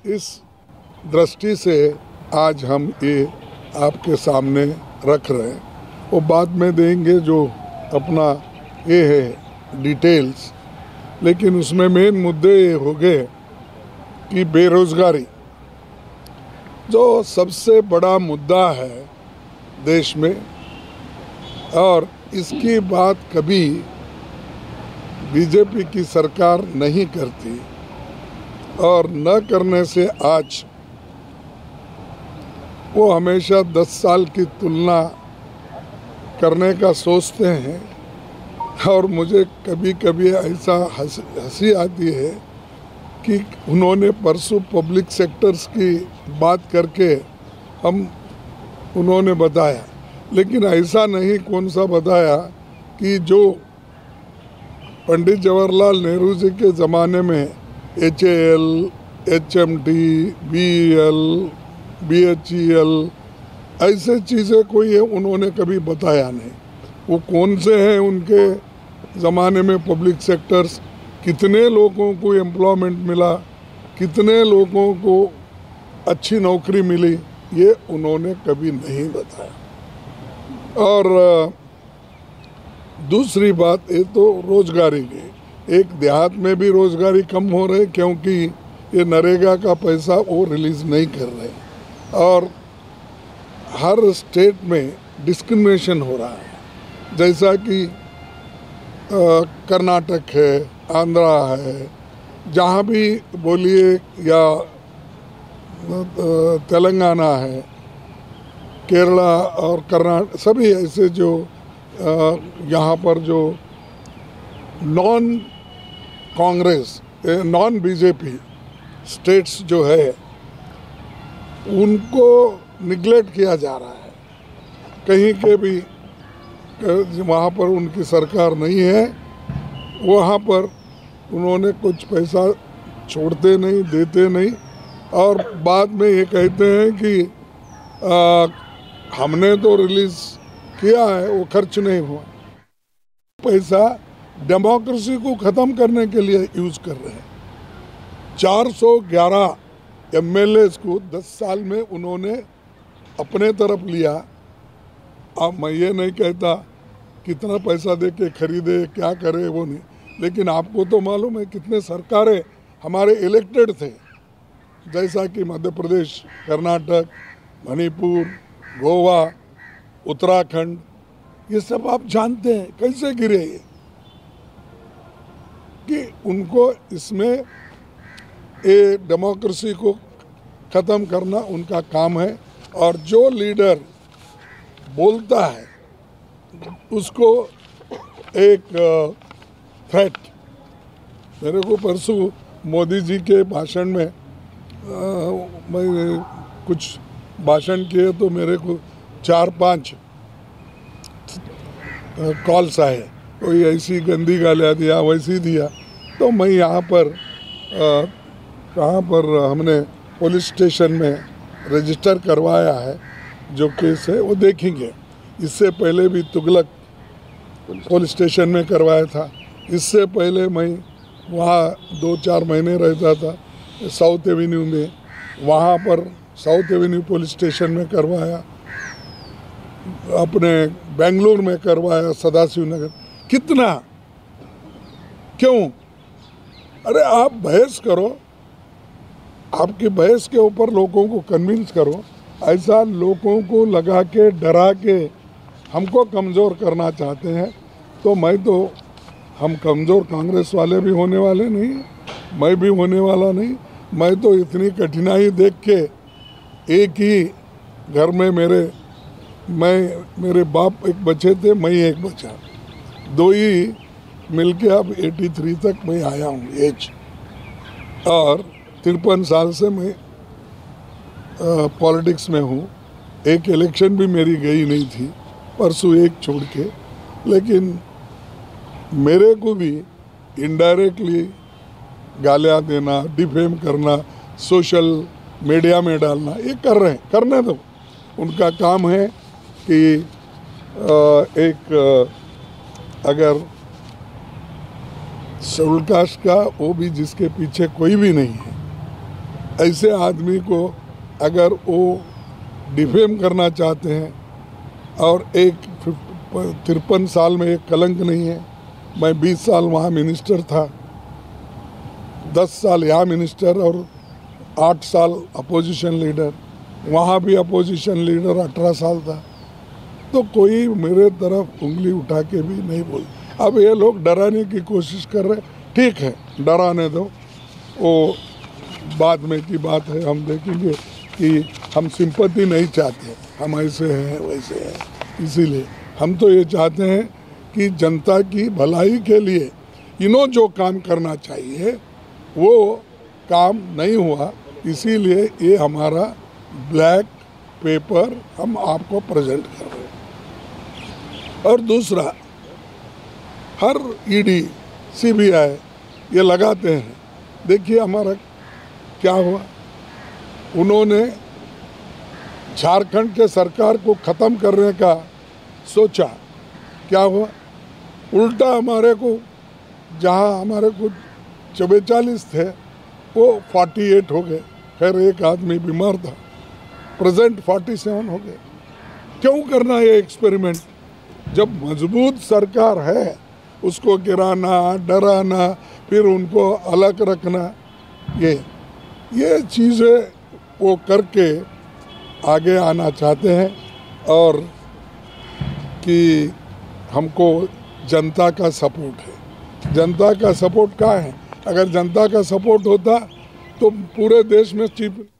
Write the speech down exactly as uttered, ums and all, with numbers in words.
इस दृष्टि से आज हम ये आपके सामने रख रहे हैं। वो बाद में देंगे जो अपना ये है डिटेल्स, लेकिन उसमें मेन मुद्दे ये हो गए कि बेरोजगारी जो सबसे बड़ा मुद्दा है देश में, और इसकी बात कभी बीजेपी की सरकार नहीं करती, और न करने से आज वो हमेशा दस साल की तुलना करने का सोचते हैं। और मुझे कभी कभी ऐसा हंसी आती है कि उन्होंने परसों पब्लिक सेक्टर्स की बात करके हम उन्होंने बताया, लेकिन ऐसा नहीं कौन सा बताया कि जो पंडित जवाहरलाल नेहरू जी के ज़माने में H A L, H M T, B E L, B H E L ऐसे चीज़ें कोई है उन्होंने कभी बताया नहीं। वो कौन से हैं उनके ज़माने में पब्लिक सेक्टर्स, कितने लोगों को एम्प्लॉयमेंट मिला, कितने लोगों को अच्छी नौकरी मिली, ये उन्होंने कभी नहीं बताया। और दूसरी बात ये तो रोजगारी की, एक देहात में भी रोजगारी कम हो रही क्योंकि ये नरेगा का पैसा वो रिलीज नहीं कर रहे, और हर स्टेट में डिस्क्रिमिनेशन हो रहा है। जैसा कि कर्नाटक है, आंध्रा है, जहाँ भी बोलिए, या तेलंगाना है, केरला और कर्नाटक, सभी ऐसे जो यहाँ पर जो non Congress, non BJP states जो है उनको निगलेक्ट किया जा रहा है। कहीं के भी वहाँ पर उनकी सरकार नहीं है, वहाँ पर उन्होंने कुछ पैसा छोड़ते नहीं, देते नहीं, और बाद में ये कहते हैं कि आ, हमने तो रिलीज किया है, वो खर्च नहीं हुआ। पैसा डेमोक्रेसी को ख़त्म करने के लिए यूज़ कर रहे हैं। चार सौ ग्यारह एम एल एज़ को दस साल में उन्होंने अपने तरफ लिया। अब मैं ये नहीं कहता कितना पैसा दे के खरीदे, क्या करे, वो नहीं, लेकिन आपको तो मालूम है कितने सरकारें हमारे इलेक्टेड थे, जैसा कि मध्य प्रदेश, कर्नाटक, मणिपुर, गोवा, उत्तराखंड, ये सब आप जानते हैं कैसे गिरे ये, कि उनको इसमें ये डेमोक्रेसी को ख़त्म करना उनका काम है। और जो लीडर बोलता है उसको एक थ्रेट, मेरे को परसों मोदी जी के भाषण में आ, मैं कुछ भाषण किए तो मेरे को चार पांच कॉल्स आए, कोई ऐसी गंदी गालियाँ दिया, वैसी दिया। तो मैं यहाँ पर कहाँ पर हमने पुलिस स्टेशन में रजिस्टर करवाया है, जो केस है वो देखेंगे। इससे पहले भी तुगलक पुलिस स्टेशन में करवाया था, इससे पहले मैं वहाँ दो चार महीने रहता था साउथ एवेन्यू में, वहाँ पर साउथ एवेन्यू पुलिस स्टेशन में करवाया, अपने बेंगलुरु में करवाया, सदाशिव नगर। कितना, क्यों? अरे आप बहस करो, आपकी बहस के ऊपर लोगों को कन्विंस करो। ऐसा लोगों को लगा के, डरा के हमको कमज़ोर करना चाहते हैं, तो मैं तो, हम कमज़ोर कांग्रेस वाले भी होने वाले नहीं, मैं भी होने वाला नहीं। मैं तो इतनी कठिनाई देख के, एक ही घर में मेरे मैं मेरे बाप एक बच्चे थे, मैं एक बचा, दो ही मिलके अब तिरासी तक मैं आया हूँ एज, और तिरपन साल से मैं पॉलिटिक्स में हूँ। एक इलेक्शन भी मेरी गई नहीं थी, परसों एक छोड़ के, लेकिन मेरे को भी इनडायरेक्टली गालियाँ देना, डिफेम करना, सोशल मीडिया में डालना, ये कर रहे हैं, करने दो, उनका काम है। कि एक अगर शेड्यूल कास्ट का, वो भी जिसके पीछे कोई भी नहीं है, ऐसे आदमी को अगर वो डिफेम करना चाहते हैं, और एक तिरपन साल में एक कलंक नहीं है। मैं बीस साल वहाँ मिनिस्टर था, दस साल यहाँ मिनिस्टर और आठ साल अपोजिशन लीडर। वहाँ भी अपोजिशन लीडर अठारह साल था, तो कोई मेरे तरफ उंगली उठा के भी नहीं बोल। अब ये लोग डराने की कोशिश कर रहे, ठीक है डराने दो, वो बाद में की बात है। हम देखेंगे कि हम सिंपैथी नहीं चाहते, हम ऐसे हैं वैसे हैं। इसीलिए हम तो ये चाहते हैं कि जनता की भलाई के लिए इन्हों जो काम करना चाहिए वो काम नहीं हुआ, इसीलिए ये हमारा ब्लैक पेपर हम आपको प्रेजेंट कर रहे हैं। और दूसरा, हर ईडी सीबीआई ये लगाते हैं। देखिए हमारा क्या हुआ, उन्होंने झारखंड के सरकार को ख़त्म करने का सोचा, क्या हुआ, उल्टा हमारे को, जहां हमारे को चौवालीस थे वो अड़तालीस हो गए। खैर एक आदमी बीमार था, प्रेजेंट सैंतालीस हो गए। क्यों करना ये एक्सपेरिमेंट? जब मजबूत सरकार है उसको गिराना, डराना, फिर उनको अलग रखना, ये ये चीज़ें वो करके आगे आना चाहते हैं। और कि हमको जनता का सपोर्ट है। जनता का सपोर्ट क्या है? अगर जनता का सपोर्ट होता तो पूरे देश में चीफ